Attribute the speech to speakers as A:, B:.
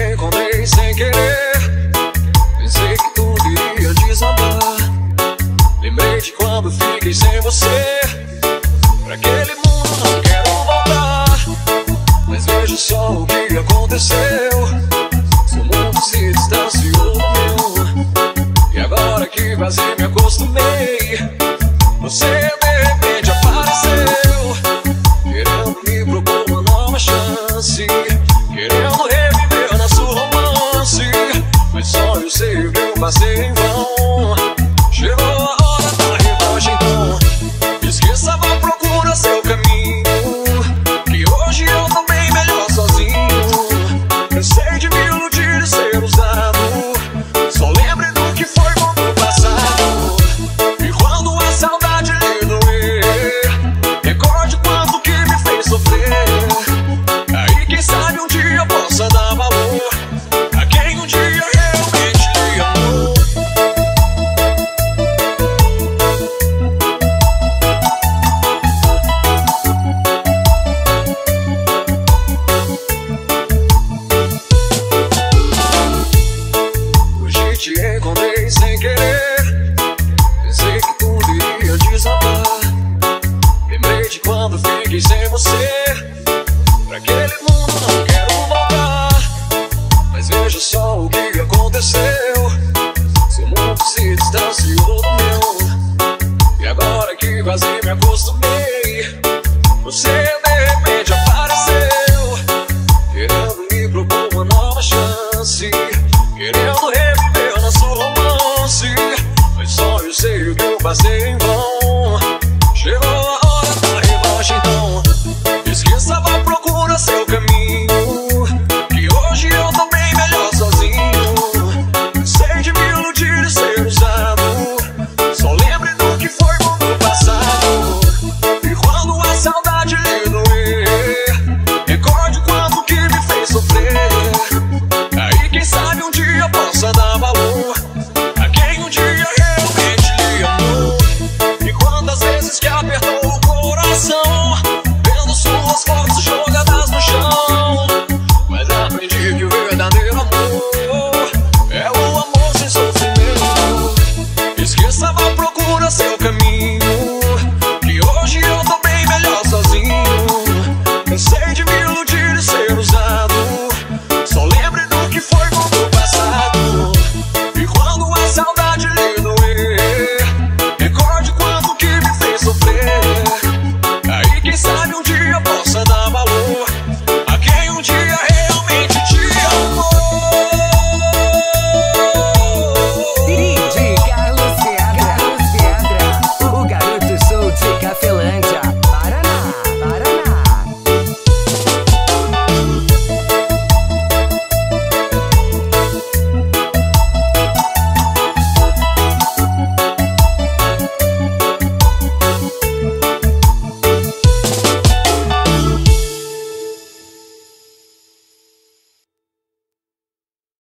A: encontrei sem querer. Pensei que tudo iria desabar. Lembrei de quando fiquei sem você. Pra aquele mundo não quero voltar. Mas veja só o que aconteceu. Seu mundo se distanciou do meu. E agora que quase me acostumei, você de repente apareceu, querendo me propor uma nova chance, querendo reviver nosso romance. Mas só eu sei o que eu passei em vão. Chegou a hora da revanche então. Esqueça, vá, procura seu caminho, que hoje eu tô bem melhor sozinho. Cansei de me iludir e ser usado. Só lembre do que foi bom no passado. E quando a saudade lhe doer, recorde quanto que me fez sofrer. Aí quem sabe um dia eu possa dar valor a quem um dia realmente lhe amou. Hoje te encontrei sem querer. Pensei que tudo iria desabar. Lembrei de quando fiquei sem você. Pra aquele mundo não quero voltar. Mas veja só o que aconteceu. Seu mundo se distanciou do meu. E agora que quase me acostumei, você de repente apareceu, querendo me propor uma nova chance, querendo reviver nosso romance. Mas só eu sei o que eu passei em vão.